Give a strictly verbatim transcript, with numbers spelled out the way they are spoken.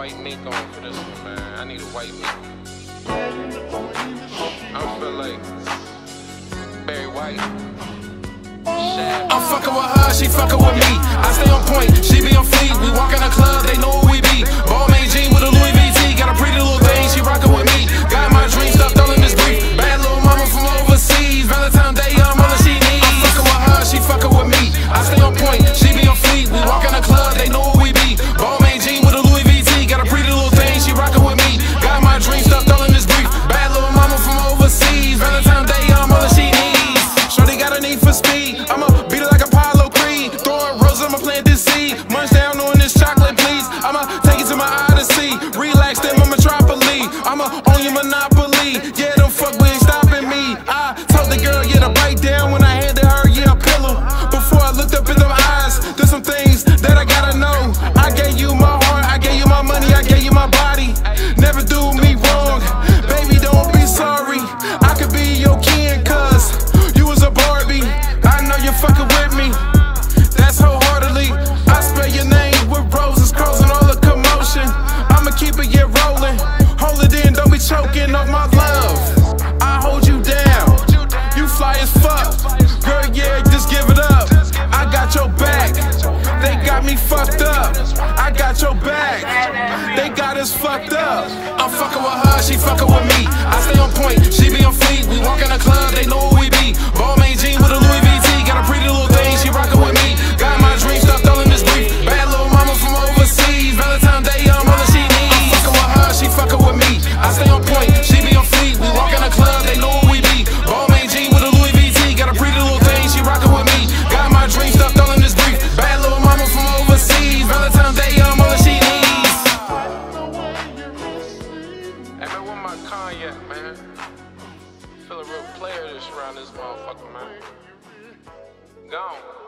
white mink on for this one, man. I need a white mink. I feel like Barry White. I'm fucking with her, she fucking with me. I stay on point, she be on fleek. We walk in the club, they know who we be. Ball made jean with a Louis V T. Got a pretty little thing, she rockin' with me. Got my dreams stuffed all in this brief. Bad little mama from overseas. Valentine's Day, I'm all that she needs. I'm fucking with her, she fucking with me. I stay on point, she be on fleek. We walk in the club, they know who we be. Ball made jean with a Louis V T. Got a pretty little thing, she rockin' with me. Got my dreams stuffed all in this brief. Bad little mama from overseas. Valentine's Day, I'm all that she needs. Shorty got a need for speed. I'ma beat it like Apollo Creed. Throwing roses, I'ma plant this seed. Munch down on this chocolate, please. I'ma take it to my Odyssey. Relax in my metropoli. I'ma own your monopoly. Yeah, them fuck we ain't stopping me. I told the girl, yeah, to bite down when I handed her, yeah, a pillow. Before I looked up in them eyes, there's some things that I gotta know. I gave you my heart, I gave you my money, I gave you my body. Never do me wrong, baby, don't be sorry. I could be your kin, cuz you was a Barbie. I know you're fucking with me, that's wholeheartedly. I spell your name with roses, causing all the commotion. I'ma keep it, yeah, rolling. Hold it in, don't be choking off my love. I hold you down, you fly as fuck. Girl, yeah, just give it up. I got your back, they got me fucked up. I got your back, they got us fucked up. I'm fucking with her, she fucking with me. I stay on point, she be on fleek. We walk in the club, they know who we be. Ball made jean with a Louis V T. Got a pretty little thing, she rockin' with me. Got my dreams stuffed all in this brief. Bad little mama from overseas. Valentine's Day, I'm all that she needs. I'm fucking with her, she fucking with me. I stay on point, she be on fleek. We walk in the club, they know who we be. Ball made jean with a Louis V T. Got a pretty little thing, she rockin' with me. Got my dreams stuffed all in this brief. Bad little mama from overseas. Valentine's Day, I'm all that she needs. Hey man, where my cognac, man? Feel a real player this around this motherfucker, man. Gone.